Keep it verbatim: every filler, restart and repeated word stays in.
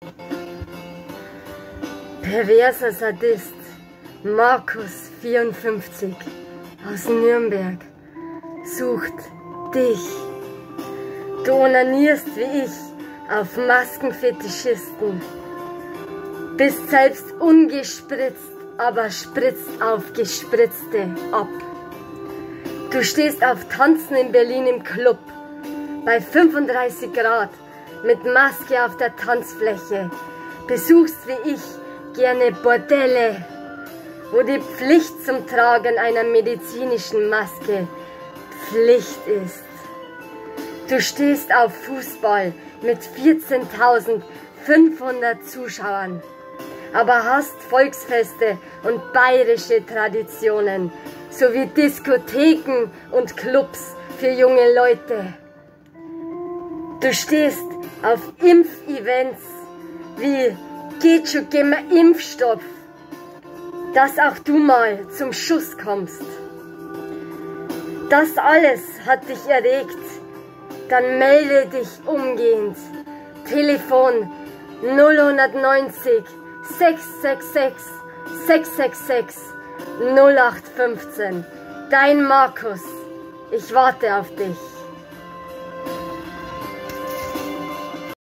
Perverser Sadist Markus vierundfünfzig aus Nürnberg sucht dich. Du onanierst wie ich auf Maskenfetischisten, bist selbst ungespritzt, aber spritzt auf Gespritzte ab. Du stehst auf Tanzen in Berlin im Club, bei fünfunddreißig Grad, mit Maske auf der Tanzfläche, besuchst wie ich gerne Bordelle, wo die Pflicht zum Tragen einer medizinischen Maske Pflicht ist. Du stehst auf Fußball mit vierzehntausendfünfhundert Zuschauern, aber hast Volksfeste und bayerische Traditionen, sowie Diskotheken und Clubs für junge Leute. Du stehst auf Impfevents wie geht schon, geh mal Impfstoff, dass auch du mal zum Schuss kommst. Das alles hat dich erregt, dann melde dich umgehend. Telefon null neun null sechs sechs sechs sechs sechs sechs null acht eins fünf. Dein Markus, ich warte auf dich.